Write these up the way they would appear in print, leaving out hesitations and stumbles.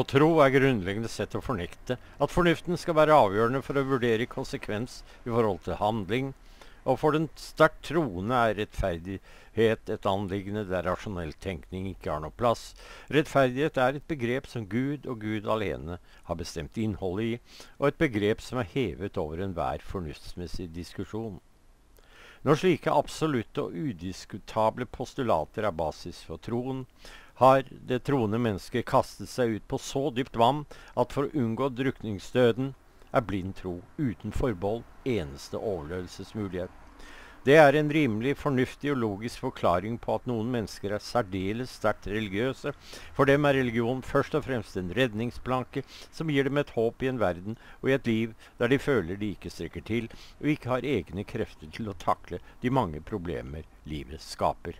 Å tro grunnleggende sett å fornekte at fornuften skal være avgjørende for å vurdere konsekvens i forhold til handling, og for den sterkt troende rettferdighet et anliggende der rasjonell tenkning ikke har noe plass. Rettferdighet et begrep som Gud og Gud alene har bestemt innholdet i, og et begrep som hevet over enhver fornuftsmessig diskusjon. Når slike absolutte og udiskutable postulater basis for troen, har det troende mennesket kastet seg ut på så dypt vann at for å unngå drukningsdøden blind tro uten forbehold eneste overlevelsesmulighet. Det en rimelig fornuftig og logisk forklaring på at noen mennesker særdeles sterkt religiøse. For dem religion først og fremst en redningsplanke som gir dem et håp i en verden og i et liv der de føler de ikke strekker til og ikke har egne krefter til å takle de mange problemer livet skaper.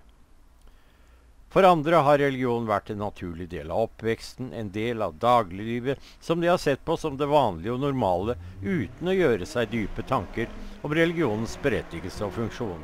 For andre har religion vært en naturlig del av oppveksten, en del av dagliglivet, som de har sett på som det vanlige og normale, uten å gjøre seg dype tanker om religionens berettigelse og funksjon.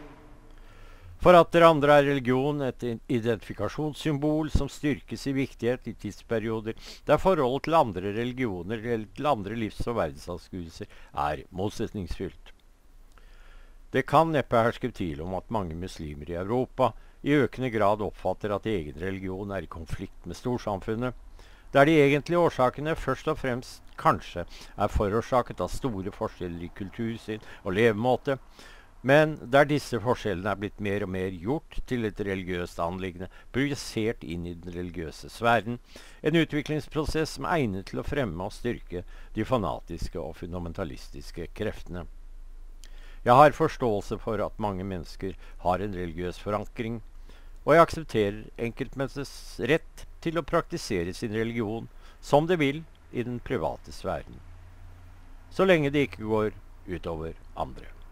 For atter andre religion et identifikasjonssymbol som styrkes i viktighet i tidsperioder, der forholdet til andre religioner eller til andre livs- og verdensanskuelser motsetningsfylt. Det kan neppe herske tvil om at mange muslimer i Europa i økende grad oppfatter at egen religion i konflikt med storsamfunnet, der de egentlige årsakene først og fremst kanskje forårsaket av store forskjeller i kultursyn og levemåte, men der disse forskjellene blitt mer og mer gjort til et religiøst anliggende, projisert inn i den religiøse sfæren, en utviklingsprosess som egnet til å fremme og styrke de fanatiske og fundamentalistiske kreftene. Jeg har forståelse for at mange mennesker har en religiøs forankring, og jeg aksepterer enkeltmenneskets rett til å praktisere sin religion som det vil i den private sfæren, så lenge det ikke går utover andre.